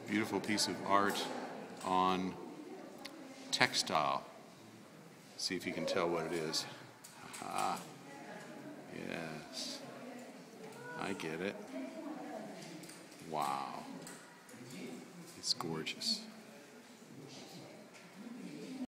Beautiful piece of art on textile. See if you can tell what it is. Aha. Yes. I get it. Wow. It's gorgeous.